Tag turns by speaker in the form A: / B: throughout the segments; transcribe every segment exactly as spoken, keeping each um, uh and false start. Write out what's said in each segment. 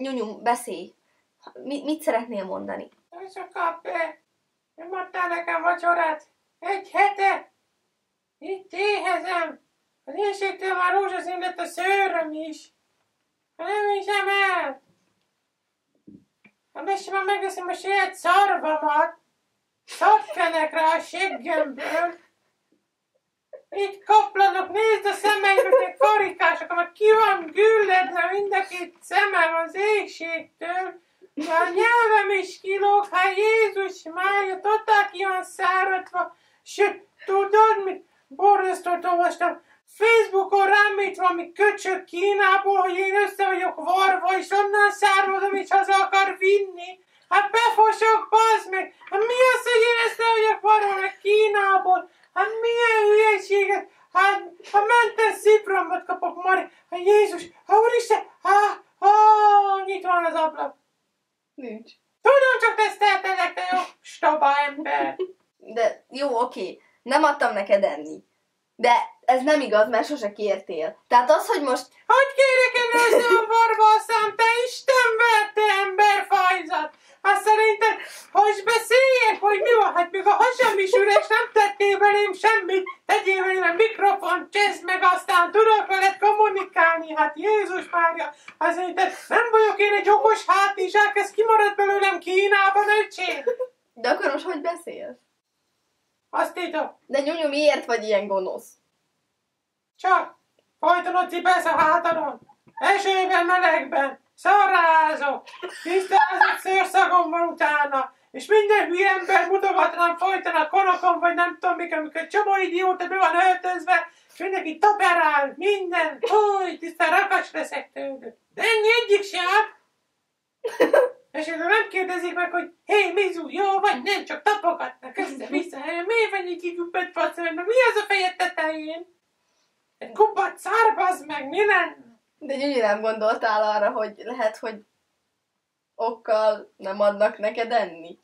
A: Nyunyum, beszélj. Mi, mit szeretnél mondani?
B: Éjszaka, be! Nem adtál nekem vacsorát. Egy hete. Itt éhezem. Az éjségtől már rózsaszín lett a szőröm is. Nem hiszem el. Hát most már megveszem a saját szarvamat. Szapfenek rá a seggemből. Itt kaplanok, nézd a szemeimet, karikások, amely ki van gülledve mind a két szemem az égségtől. A nyelvem is kilóg, hát Jézus Mária, totál ki van száradva. Sőt, tudod mit? Borzasztót olvastam. Facebookon rám itt valami köcsög Kínából, hogy én össze vagyok varva, és onnan származom, és haza akar vinni. Hát befosok, bazd meg! Hát mi az, hogy én össze vagyok varva meg Kínából? Hát milyen hülyeséget? Hát, ha mentes szipromot kapok, Mari. Hát Jézus, hát úristen, hát, hát, nyitva van az ablak.
A: Nincs.
B: Tudom, csak teszteltelek, te jó stoba ember.
A: De jó, oké, nem adtam neked enni. De ez nem igaz, mert sose kértél. Tehát az, hogy most...
B: Hogy kérjek én össze a varva a szám, te Isten verte emberfajzat? Hát szerinted, hogy beszéljek, hogy mi van? Hát még a hasam is üres, nem tettél velém semmit. Tegyél velém a mikrofont, cseszd meg, aztán tudok veled kommunikálni. Hát Jézus Mária, hát szerinted nem vagyok én egy okos hátizsák, ez kimarad belőlem Kínában, öcsém?
A: De akkor most hogy beszélsz?
B: Azt írta.
A: De Nyunyu, miért vagy ilyen gonosz?
B: Csak, folyton ott cipelsz a hátadon. Esőben, melegben. Szarrázok. Tisztázott szőrszagom van utána. És minden hülye ember mutogat rám folyton a konokon, vagy nem tudom mik, amikor csomó idióta be van öltözve, és mindenki taperál, minden. Húj, tisztán rakas leszek tőlük. De ennyi egyik sem. És akkor nem kérdezik meg, hogy hé, Mizu, jó vagy? Nem, csak tapogatnak össze-vissza. Miért vagy egy kikupett facel? Mi az a fejed tetején? Egy kupac szár, bazd meg, mi lenne?
A: De Nyunyu, nem gondoltál arra, hogy lehet, hogy okkal nem adnak neked enni?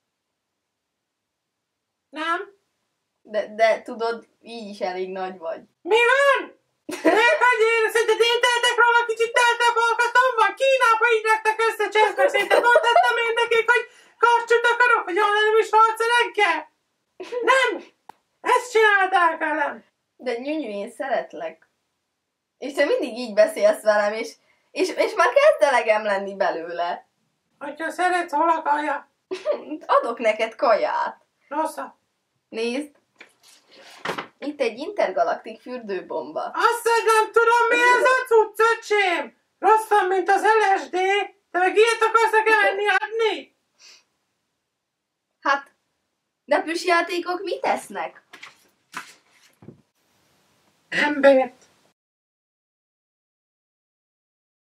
B: Nem?
A: De, de tudod, így is elég nagy vagy.
B: Mi van? Meg, hogy én, szerinted én teltek róla kicsit teltebb alkatom van? Kínában így lettek össze cseszbe, szerinted mondhattam én nekik, hogy karcsút akarok, hogy onnan nem is valszereggel? Nem! Ezt csinálták velem!
A: De Nyunyu, én szeretlek. És te mindig így beszélsz velem, és, és, és már kezd elegem lenni belőle.
B: Hogyha szeretsz, hol a kaja?
A: Adok neked kaját.
B: Rosszabb.
A: Nézd. Itt egy intergalaktik fürdőbomba.
B: Azt, hogy nem tudom, mi ez a cucc, öcsém! Rosszabb, mint az el es dé. Te meg ilyet akarsz nekem enni adni?
A: Hát, de plüssjátékok mit tesznek?
B: Embert.